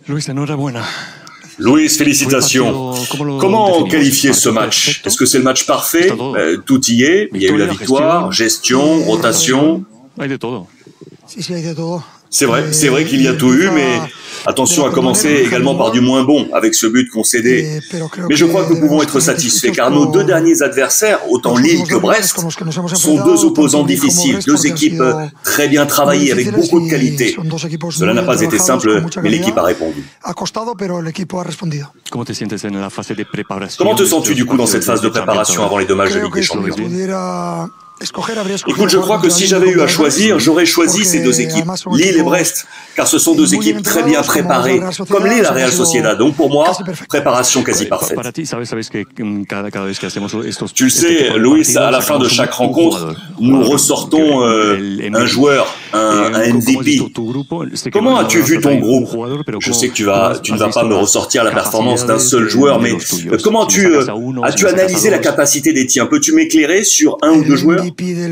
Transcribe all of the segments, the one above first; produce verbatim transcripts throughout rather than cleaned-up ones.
Luis, félicitations. Comment qualifier ce match? Est-ce que c'est le match parfait? euh, Tout y est. Il y a eu la victoire, gestion, rotation. C'est vrai, c'est vrai qu'il y a tout eu, mais attention à commencer également par du moins bon avec ce but concédé. Mais je crois que nous pouvons être satisfaits car nos deux derniers adversaires, autant Lille que Brest, sont deux opposants difficiles, deux équipes très bien travaillées avec beaucoup de qualité. Cela n'a pas été simple, mais l'équipe a répondu. Comment te sens-tu du coup dans cette phase de préparation avant les deux matchs de Ligue des Champions? Écoute, je crois que si j'avais eu à choisir, j'aurais choisi ces deux équipes, Lille et Brest, car ce sont deux équipes très bien préparées, comme Lille la Real Sociedad. Donc pour moi, préparation quasi parfaite. Tu le sais, Luis, à la fin de chaque rencontre, nous ressortons euh, un joueur, un, un M V P. Comment as-tu vu ton groupe? Je sais que tu, vas, tu ne vas pas me ressortir la performance d'un seul joueur, mais comment tu, euh, as-tu analysé la capacité des tiens? Peux-tu m'éclairer sur un ou deux joueurs?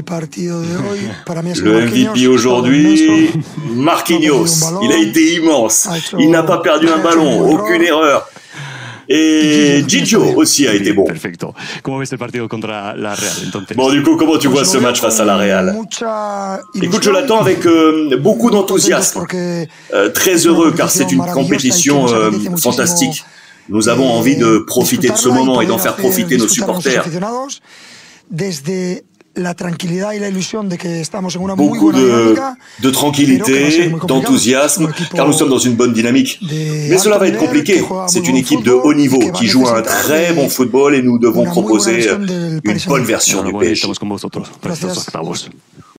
Le M V P aujourd'hui, Marquinhos. Il a été immense. Il n'a pas perdu un ballon, aucune erreur. Et Gigio aussi a été bon. Bon, du coup, comment tu vois ce match face à la Real? Écoute, je l'attends avec euh, beaucoup d'enthousiasme. Euh, très heureux, car c'est une compétition euh, fantastique. Nous avons envie de profiter de ce moment et d'en faire profiter nos supporters. Beaucoup de, de tranquillité, d'enthousiasme, car nous sommes dans une bonne dynamique. Mais cela va être compliqué. C'est une équipe de haut niveau qui joue un très bon football et nous devons proposer une bonne version du P S G.